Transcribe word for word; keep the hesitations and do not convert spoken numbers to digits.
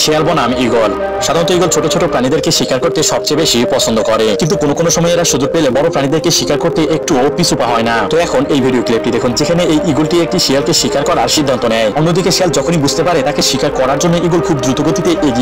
শিয়াল বনাম ঈগল। সাধারণত ঈগল ছোট ছোট প্রাণীদেরকে শিকার করতে সবচেয়ে বেশি পছন্দ করে, কিন্তু কোনো কোনো সময় এরা সুযোগ পেলে বড় প্রাণীদেরকে শিকার করতে একটুও পিছু পা হয় না। তো এখন এই ভিডিও ক্লিপটি দেখুন, যেখানে এই ঈগলটি একটি শিয়ালকে শিকার করার সিদ্ধান্ত নেয়। অন্যদিকে শিয়াল যখনই বুঝতে পারে তাকে শিকার করার জন্য ঈগল খুব দ্রুত গতিতে এগিয়ে